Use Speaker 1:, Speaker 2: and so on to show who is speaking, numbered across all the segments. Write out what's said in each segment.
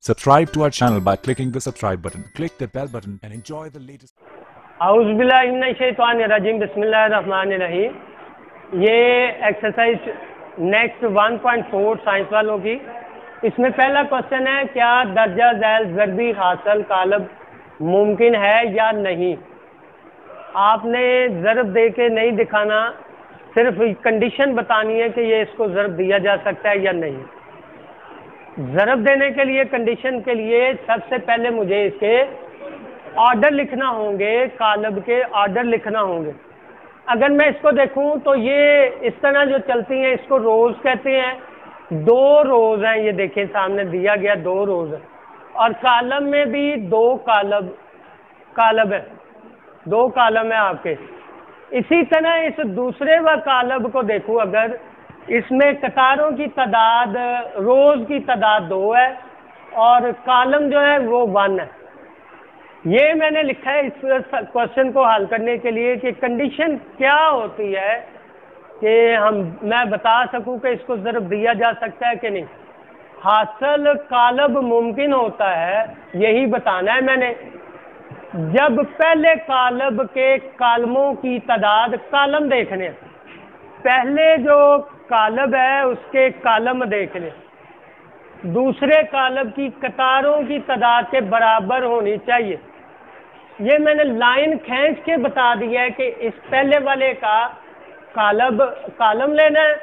Speaker 1: Subscribe to our channel by clicking the subscribe button. Click the bell button and enjoy the latest.
Speaker 2: औज़ुबिल्लाहिमिनश्शैतानिर्रजीम बिस्मिल्लाहिर्रहमानिर्रहीम। ये exercise next 1.4 science वालों की। इसमें पहला question है, क्या दर्जा झैल ज़रबी हासिल कालब मुमकिन है या नहीं। आपने ज़रब दे के नहीं दिखाना, सिर्फ कंडीशन बतानी है कि ये इसको ज़रब दिया जा सकता है या नहीं। ज़रब देने के लिए कंडीशन के लिए सबसे पहले मुझे इसके ऑर्डर लिखना होंगे, कालब के ऑर्डर लिखना होंगे। अगर मैं इसको देखूं तो ये इस तरह जो चलती हैं इसको रोज़ कहते हैं। 2 रोज़ हैं, ये देखें सामने दिया गया 2 रोज़ है, और कालम में भी 2 कालब है, 2 कालम है आपके। इसी तरह इस दूसरे व कालब को देखूं, अगर इसमें कतारों की तादाद, रोज़ की तादाद 2 है और कालम जो है वो 1 है। ये मैंने लिखा है इस क्वेश्चन को हल करने के लिए कि कंडीशन क्या होती है कि मैं बता सकूं कि इसको ज़रब दिया जा सकता है कि नहीं। हासिल कालब मुमकिन होता है, यही बताना है मैंने। जब पहले कालब के कालमों की तादाद, कालम देखने, पहले जो कालब है उसके कालम देखने, दूसरे कालब की कतारों की तादाद के बराबर होनी चाहिए। ये मैंने लाइन खींच के बता दिया है कि इस पहले वाले का कालम लेना है,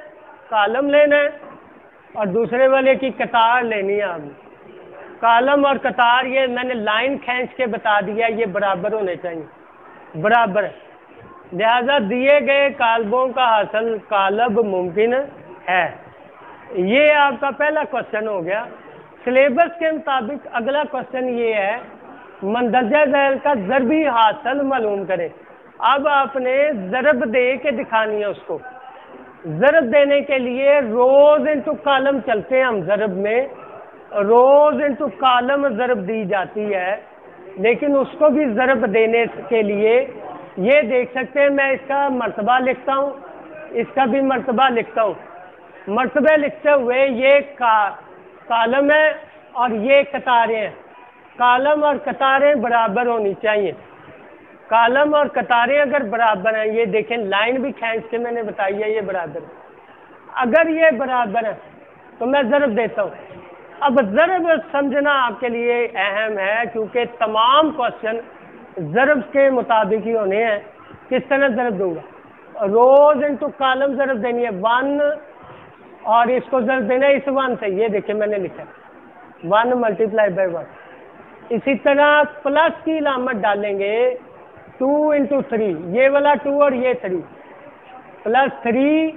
Speaker 2: और दूसरे वाले की कतार लेनी है। आपने कालम और कतार ये मैंने लाइन खींच के बता दिया, ये बराबर होने चाहिए, बराबर है। लिहाजा दिए गए कालबों का हासिल कालब मुमकिन है। ये आपका पहला क्वेश्चन हो गया। सिलेबस के मुताबिक अगला क्वेश्चन ये है, मंदरजा झैल का ज़रबी हासिल मालूम करें। अब आपने ज़रब दे के दिखानी है उसको। ज़रब देने के लिए रोज़ इंटू कालम चलते हैं हम। ज़रब में रोज़ इंटू कालम ज़रब दी जाती है, लेकिन उसको भी ज़रब देने के लिए ये देख सकते हैं, मैं इसका मर्तबा लिखता हूँ, इसका भी मर्तबा लिखता हूँ। मर्तबे लिखते हुए ये कालम है और ये कतारें हैं। कालम और कतारें बराबर होनी चाहिए। कालम और कतारें अगर बराबर हैं, ये देखें लाइन भी खींच के मैंने बताई है, ये बराबर है। अगर ये बराबर है तो मैं ज़रब देता हूँ। अब ज़रब समझना आपके लिए अहम है, क्योंकि तमाम क्वेश्चन ज़रब के मुताबिक ही होने हैं। किस तरह ज़रब दूंगा, रोज़ इंटू कालम ज़रब देनी है 1, और इसको ज़रब देना है इस 1 से। ये देखिए मैंने लिखा 1 × 1। इसी तरह प्लस की अलामत डालेंगे 2 × 3, ये वाला 2 और ये 3, प्लस 3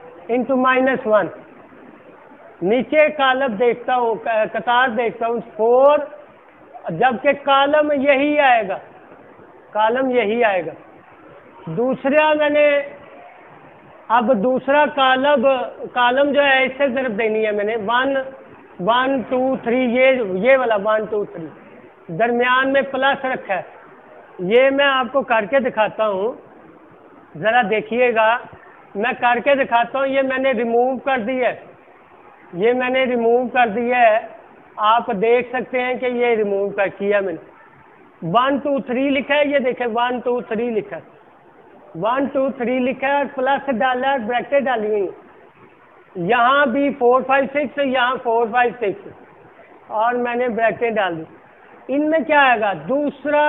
Speaker 2: × -1। नीचे कालब देखता हूँ, कतार देखता हूँ 4, जबकि कालम यही आएगा, कालम यही आएगा। दूसरा मैंने, अब दूसरा कालम जो है इससे ज़रब देनी है मैंने 1 2 3, ये वाला 1 2 3, दरमियान में प्लस रखा है। ये मैं आपको करके दिखाता हूँ, ज़रा देखिएगा। मैं करके दिखाता हूँ। ये मैंने रिमूव कर दी है, ये मैंने रिमूव कर दिया है। आप देख सकते हैं कि ये रिमूव कर किया मैंने। 1 2 3 लिखा है, ये देखें 1 2 3 लिखा है, 1 2 3 लिखा है, और प्लस डाला है, ब्रैकेट डाली हुई है। यहाँ भी 4 5 6, यहाँ 4 5 6, और मैंने ब्रैकेट डाल दी। इनमें क्या आएगा, दूसरा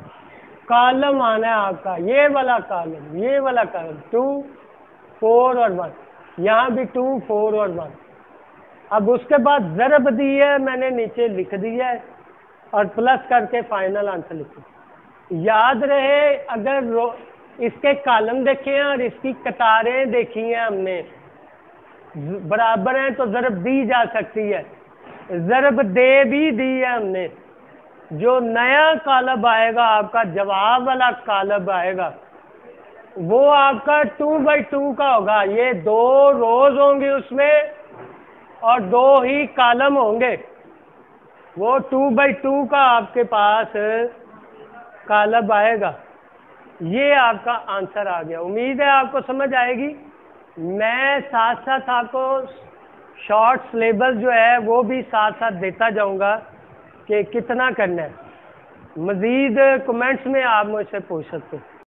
Speaker 2: कालम आना है आपका, ये वाला कालम 2 4 और 1, यहाँ भी 2 4 और 1। अब उसके बाद ज़रब दी है मैंने, नीचे लिख दिया है और प्लस करके फाइनल आंसर लिखिए। याद रहे, अगर इसके कालम देखे हैं और इसकी कतारें देखी हैं हमने, बराबर हैं तो ज़रब दी जा सकती है। ज़रब दे भी दी है हमने। जो नया कालब आएगा आपका, जवाब वाला कालब आएगा, वो आपका 2/2 का होगा। ये 2 रोज़ होंगी उसमें और 2 ही कालम होंगे। वो 2/2 का आपके पास कालब आएगा। ये आपका आंसर आ गया। उम्मीद है आपको समझ आएगी। मैं साथ साथ आपको शॉर्ट सिलेबस जो है वो भी साथ साथ देता जाऊंगा। कि कितना करना है। मज़ीद कमेंट्स में आप मुझसे पूछ सकते हैं।